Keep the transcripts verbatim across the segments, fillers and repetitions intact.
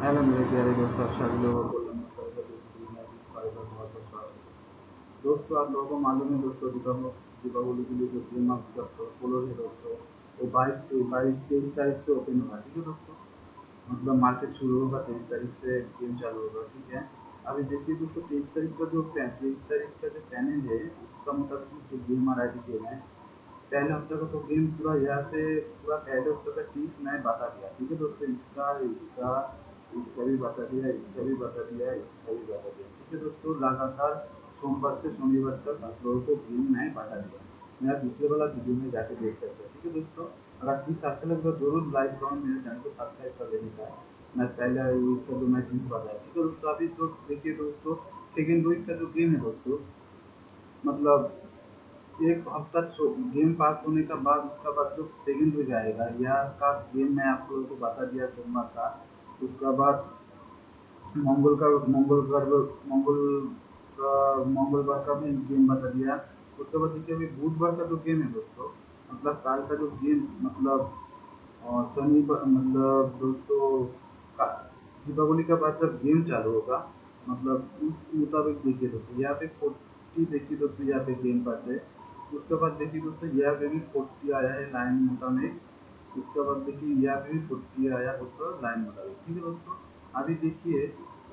Hello मेरे प्यारे दोस्तों, आप सभी लोगों को नमस्कार का दोस्तों मैं भी भाई का बहुत बहुत स्वागत है। दोस्तों आप लोगों को मालूम है दोस्तों, दीपावली दीपावली के लिए जो गेम आपका फॉलो है दोस्तों, वो बाईस से बाईस तेईस तारीख से ओपन होगा। ठीक है दोस्तों, मतलब मार्केट शुरू होगा तेईस तारीख से, गेम चालू होगा। ठीक है, अभी देखिए दोस्तों, तेईस तारीख का जो तेईस तारीख का जो पैनल है उसका मुताबिक जो गेम आ रहा है गेम है, पहले हफ्ते का तो गेम पूरा यहाँ से पूरा पहले हफ्ते का चीज मैं बता दिया। ठीक है दोस्तों, इसका इसका इसका भी बता दिया, इसका भी बता दिया, इसका भी बता दिया। ठीक है दोस्तों, लगातार सोमवार से शनिवार तक आप लोगों को गेम मैं बता दिया। मेरा दूसरे वाला वीडियो में जाके देख सकते हैं। ठीक है दोस्तों, अगर ठीक अच्छा लगे तो जरूर लाइक करो, मेरे चैनल को सब्सक्राइब कर देने का। मैं पहले वीक का जो मैं चीज बताया। ठीक है दोस्तों, अभी तो देखिए दोस्तों, सेकेंड वीक का जो गेम है दोस्तों, मतलब एक हफ्ता गेम पास होने का बाद उसका बाद जो सेकंड वीक आएगा, यह का गेम मैं आप लोगों को बता दिया सोमवार का। उसका बाद मंगल का मंगलवार मंगल का मंगलवार का भी गेम बता दिया। उसके बाद देखिए अभी बुधवार का जो गेम है दोस्तों, मतलब काल का जो गेम, मतलब और शनिवार, मतलब दोस्तों का दीपावली के बाद जब गेम चालू होगा, मतलब उस मुताबिक देखिए दोस्तों, यहाँ पे फोर्टी देखिए दोस्तों, यहाँ पे गेम पास है। उसके बाद देखिए दोस्तों, यहाँ पे भी फोर्टी आया है लाइन मोटा में। उसके बाद देखिए यहाँ पे भी फोर्टी आया दोस्तों लाइन मोटा में। ठीक है दोस्तों, अभी देखिए,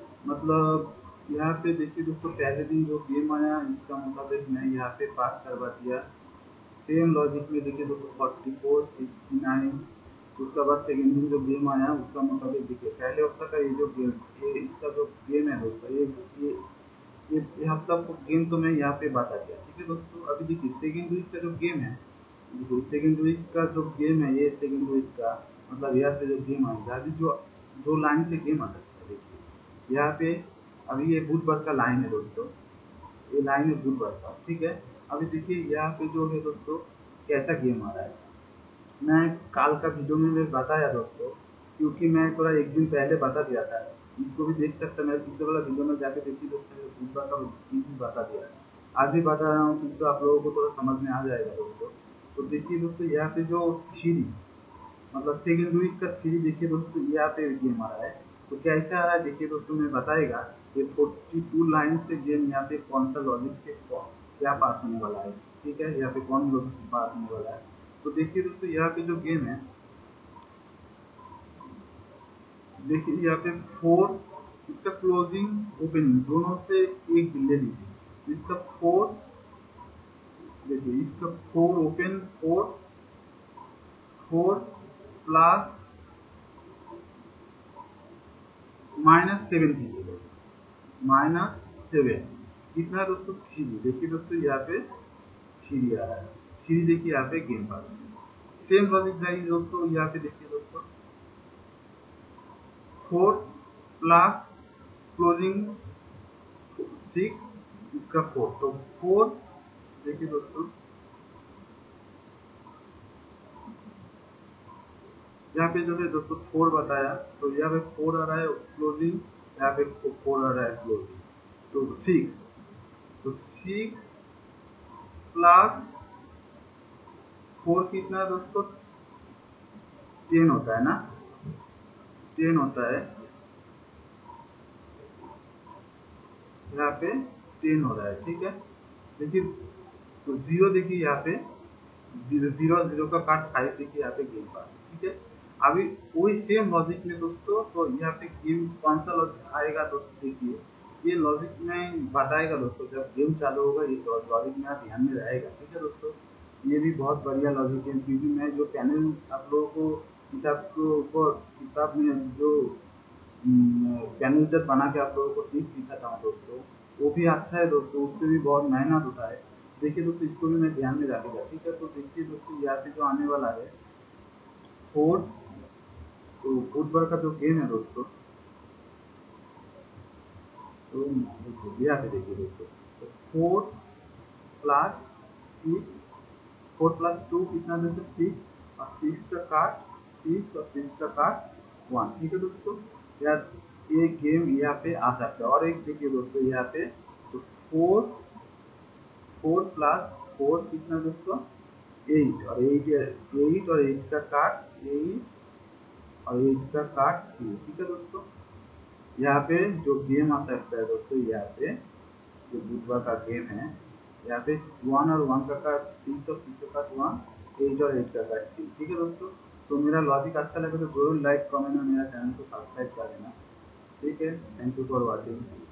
मतलब यहाँ पे देखिए दोस्तों, पहले दिन जो गेम आया इसका मुताबिक मैं यहाँ पे पास करवा दिया। सेम लॉजिक में देखिए दोस्तों, फोर्टी फोर सिक्सटी नाइन। उसके बाद सेकेंड दिन जो गेम आया उसका मुताबिक देखिए, पहले हफ्ता का ये जो गेम, ये इसका जो गेम है दोस्तों, ये ये ये, ये हफ्ता को गेम तो मैं यहाँ पे बता दिया। ठीक है दोस्तों, अभी देखिए सेकेंड वीक का जो गेम है, देखिए सेकेंड वीक का जो गेम है, ये सेकेंड वीक का मतलब यहाँ पे जो गेम आएगा, अभी जो दो लाइन से गेम आ सकता है। देखिए यहाँ पे अभी ये बुधवार का लाइन है दोस्तों, ये लाइन है बुधवार का। ठीक है, अभी देखिए यहाँ पे जो है दोस्तों, कैसा गेम आ रहा है, मैं काल का वीडियो में मैं बताया दोस्तों, क्योंकि मैं थोड़ा एक दिन पहले बता दिया था। इसको भी देख सकते हैं, मैं दूसरे वाला वीडियो में जाके देखिए दोस्तों, बुधवार का चीज भी बता दिया है। आज भी बता रहा हूँ क्योंकि आप लोगों को थोड़ा समझ में आ जाएगा दोस्तों। तो देखिए दोस्तों, यहाँ पे जो थ्री, मतलब सेकेंड वीक का थ्री देखिए दोस्तों, यहाँ पे गेम आ रहा है। तो कैसा आ रहा है देखिए दोस्तों, मैं बताएगा ये फोर्टी टू लाइन से गेम, यहाँ पे कौन सा लॉजिक से क्या पास होने वाला है। ठीक है, यहाँ पे कौन लॉजिक पास होने वाला है। तो देखिए दोस्तों, यहाँ पे जो गेम है, देखिए यहाँ पे फोर, इसका क्लोजिंग ओपनिंग दोनों से एक ले लीजिए। इसका फोर, देखिए इसका four open, four four plus minus seven कीजिएगा, माइनस सेवन कितना दोस्तों, थ्री। देखिए दोस्तों, यहाँ पे थ्री आ रहा है, थ्री देखिए यहाँ पे गेम पास। सेम लॉजिक जाइए दोस्तों, यहाँ पे देखिए दोस्तों, फोर प्लस क्लोजिंग सिक्स, इसका फोर, तो फोर देखिए दोस्तों, यहाँ पे जो है दोस्तों फोर बताया, तो यहाँ पे फोर आ रहा है क्लोजिंग, यहाँ पे फोर आ रहा है क्लोजिंग, तो सिक्स, तो सिक्स प्लस फोर कितना दोस्तों, टेन होता है ना, टेन होता है, यहाँ पे टेन हो रहा है। ठीक है, देखिए तो जीरो देखिए यहाँ पे, जीरो जीरो जीरो का काट फाइव देखिए यहाँ पे गेम पास। ठीक है, अभी वही सेम लॉजिक में दोस्तों, तो यहाँ पे गेम कौन सा लॉजिक आएगा दोस्तों, देखिए ये लॉजिक में बताएगा दोस्तों, जब गेम चालू होगा ये लॉजिक में आप ध्यान में रहेगा। ठीक है दोस्तों, ये भी बहुत बढ़िया लॉजिक है, क्योंकि मैं जो चैनल आप लोगों को किताब को ऊपर किताब में जो चैनल जब बना के आप लोगों को टिप्स सिखाता हूँ दोस्तों, वो भी अच्छा है दोस्तों, उससे भी बहुत मेहनत होता है। देखिए दोस्तों, इसको भी मैं ध्यान में रखूंगा। ठीक है, तो देखिए दोस्तों, यहाँ पे जो आने वाला है फोर, तो बुधवार का जो गेम है दोस्तों, तो देखिए यहाँ पे देखिए दोस्तों, तो four plus six, four plus two कितना दोस्तों, सिक्स, और सिक्स का काट सिक्स, और सिक्स का काट वन। ठीक है दोस्तों, या ये गेम यहाँ पे आ सकता है। और एक देखिए दोस्तों यहाँ पे, तो फोर, फोर प्लस फोर कितना दोस्तों, एट, और एट एट और एट का काट एट, और एट का काट थ्री। ठीक है दोस्तों, यहाँ पे जो गेम आ सकता है दोस्तों, यहाँ पे जो बुधवार का गेम है, यहाँ पे वन और वन का काट तीन सौ तीन सौ काट वन, एट और एट का काट तीन। ठीक है दोस्तों, तो मेरा लॉजिक अच्छा लगे तो जरूर लाइक कमेंट और मेरा चैनल को सब्सक्राइब कर लेना। ठीक है, थैंक यू फॉर वॉचिंग।